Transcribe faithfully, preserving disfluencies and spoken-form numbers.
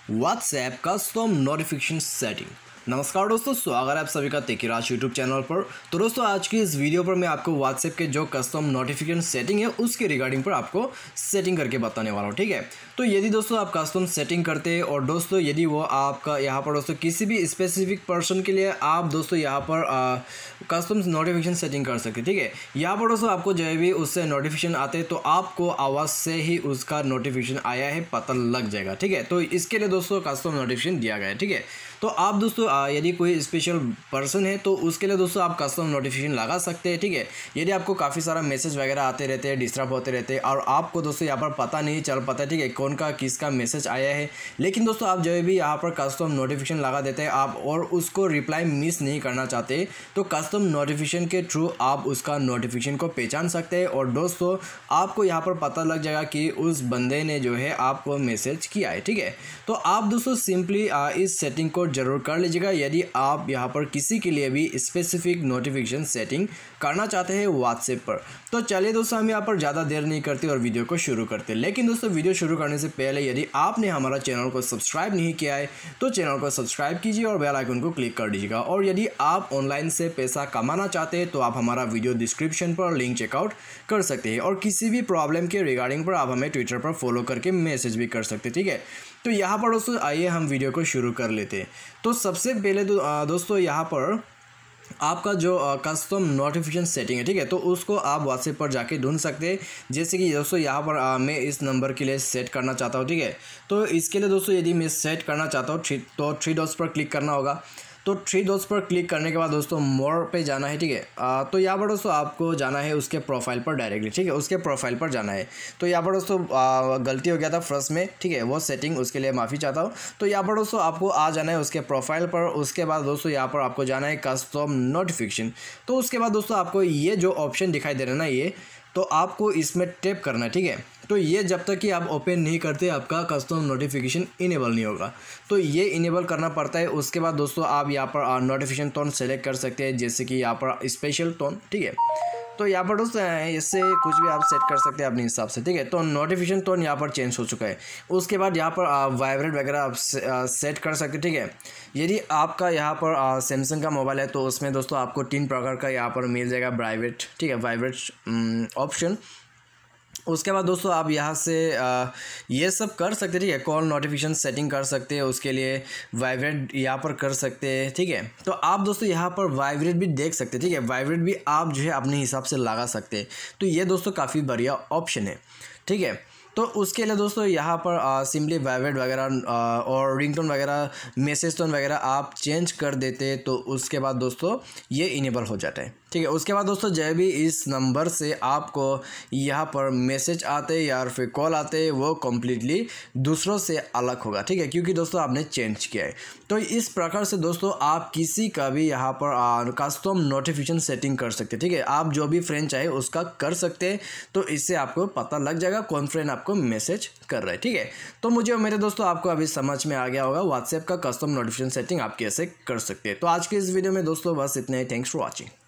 WhatsApp custom notification setting. नमस्कार दोस्तों, स्वागत है आप सभी का तेकीराज यूट्यूब चैनल पर। तो दोस्तों आज की इस वीडियो पर मैं आपको व्हाट्सएप के जो कस्टम नोटिफिकेशन सेटिंग है उसके रिगार्डिंग पर आपको सेटिंग करके बताने वाला हूँ। ठीक है, तो यदि दोस्तों आप कस्टम सेटिंग करते हैं और दोस्तों यदि वो आपका यहाँ पर दोस्तों किसी भी स्पेसिफिक पर्सन के लिए आप दोस्तों यहाँ पर कस्टम नोटिफिकेशन सेटिंग कर सकते हैं। ठीक है, यहाँ पर दोस्तों आपको जब भी उससे नोटिफिकेशन आते हैं तो आपको आवाज़ से ही उसका नोटिफिकेशन आया है पता लग जाएगा। ठीक है, तो इसके लिए दोस्तों कस्टम नोटिफिकेशन दिया गया है। ठीक है, तो आप दोस्तों यदि कोई स्पेशल पर्सन है तो उसके लिए दोस्तों आप कस्टम नोटिफिकेशन लगा सकते हैं। ठीक है, यदि आपको काफ़ी सारा मैसेज वगैरह आते रहते हैं, डिस्टर्ब होते रहते हैं और आपको दोस्तों यहाँ पर पता नहीं चल पाता है ठीक है कौन का किसका मैसेज आया है, लेकिन दोस्तों आप जब भी यहाँ पर कस्टम नोटिफिकेशन लगा देते हैं आप और उसको रिप्लाई मिस नहीं करना चाहते तो कस्टम नोटिफिकेशन के थ्रू आप उसका नोटिफिकेशन को पहचान सकते हैं और दोस्तों आपको यहाँ पर पता लग जाएगा कि उस बंदे ने जो है आपको मैसेज किया है। ठीक है, तो आप दोस्तों सिंपली इस सेटिंग को जरूर कर लीजिएगा यदि आप यहाँ पर किसी के लिए भी स्पेसिफिक नोटिफिकेशन सेटिंग करना चाहते हैं व्हाट्सएप पर। तो चलिए दोस्तों हम यहाँ पर ज़्यादा देर नहीं करते और वीडियो को शुरू करते। लेकिन दोस्तों वीडियो शुरू करने से पहले यदि आपने हमारा चैनल को सब्सक्राइब नहीं किया है तो चैनल को सब्सक्राइब कीजिए और बेल आइकन को क्लिक कर दीजिएगा। और यदि आप ऑनलाइन से पैसा कमाना चाहते हैं तो आप हमारा वीडियो डिस्क्रिप्शन पर लिंक चेकआउट कर सकते हैं और किसी भी प्रॉब्लम के रिगार्डिंग पर आप हमें ट्विटर पर फॉलो करके मैसेज भी कर सकते हैं। ठीक है, तो यहाँ पर दोस्तों आइए हम वीडियो को शुरू कर लेते हैं। तो सबसे पहले दो, दोस्तों यहाँ पर आपका जो कस्टम नोटिफिकेशन सेटिंग है ठीक है, तो उसको आप व्हाट्सएप पर जाके ढूंढ सकते हैं। जैसे कि दोस्तों यहाँ पर आ, मैं इस नंबर के लिए सेट करना चाहता हूँ। ठीक है, तो इसके लिए दोस्तों यदि मैं सेट करना चाहता हूँ थ्री तो थ्री डॉट्स पर क्लिक करना होगा। तो थ्री डॉट्स पर क्लिक करने के बाद दोस्तों मोर पे जाना है। ठीक है, आ, तो यहाँ पर दोस्तों आपको जाना है उसके प्रोफाइल पर डायरेक्टली। ठीक है, उसके प्रोफाइल पर जाना है। तो यहाँ पर दोस्तों आ, गलती हो गया था फर्स्ट में। ठीक है, वो सेटिंग उसके लिए माफ़ी चाहता हूँ। तो यहाँ पर दोस्तों आपको आ जाना है उसके प्रोफाइल पर। उसके बाद दोस्तों यहाँ पर आपको जाना है कस्टम नोटिफिकेशन। तो उसके बाद दोस्तों आपको ये जो ऑप्शन दिखाई दे रहा है ना ये, तो आपको इसमें टैप करना है। ठीक है, तो ये जब तक कि आप ओपन नहीं करते आपका कस्टम नोटिफिकेशन इनेबल नहीं होगा, तो ये इनेबल करना पड़ता है। उसके बाद दोस्तों आप यहाँ पर नोटिफिकेशन टोन सेलेक्ट कर सकते हैं, जैसे कि यहाँ पर स्पेशल टोन। ठीक है, तो यहाँ पर दोस्तों इससे कुछ भी आप सेट कर सकते हैं अपने हिसाब से। ठीक है, तो नोटिफिकेशन टोन यहाँ पर चेंज हो चुका है। उसके बाद यहाँ पर आप वाइब्रेट वगैरह आप सेट कर सकते हैं। ठीक है, यदि आपका यहाँ पर सैमसंग का मोबाइल है तो उसमें दोस्तों आपको तीन प्रकार का यहाँ पर मिल जाएगा वाइब्रेट। ठीक है, वाइब्रेट ऑप्शन। उसके बाद दोस्तों आप यहाँ से आ, ये सब कर सकते हैं। ठीक है, कॉल नोटिफिकेशन सेटिंग कर सकते हैं, उसके लिए वाइब्रेट यहाँ पर कर सकते हैं। ठीक है, तो आप दोस्तों यहाँ पर वाइब्रेट भी देख सकते हैं। ठीक है, वाइब्रेट भी आप जो है अपने हिसाब से लगा सकते हैं। तो ये दोस्तों काफ़ी बढ़िया ऑप्शन है। ठीक है, तो उसके लिए दोस्तों यहाँ पर सिंपली वाइब्रेट वगैरह और रिंगटोन वगैरह मैसेज टोन वगैरह आप चेंज कर देते तो उसके बाद दोस्तों ये इनेबल हो जाता है। ठीक है, उसके बाद दोस्तों जब भी इस नंबर से आपको यहाँ पर मैसेज आते या फिर कॉल आते वो कम्प्लीटली दूसरों से अलग होगा। ठीक है, क्योंकि दोस्तों आपने चेंज किया है। तो इस प्रकार से दोस्तों आप किसी का भी यहाँ पर कस्टम नोटिफिकेशन सेटिंग कर सकते हैं। ठीक है, आप जो भी फ्रेंड चाहे उसका कर सकते हैं, तो इससे आपको पता लग जाएगा कौन फ्रेंड आपको मैसेज कर रहा है। ठीक है, तो मुझे मेरे दोस्तों आपको अभी समझ में आ गया होगा व्हाट्सएप का कस्टम नोटिफिकेशन सेटिंग आप कैसे कर सकते हैं। तो आज के इस वीडियो में दोस्तों बस इतना ही। Thanks for watching.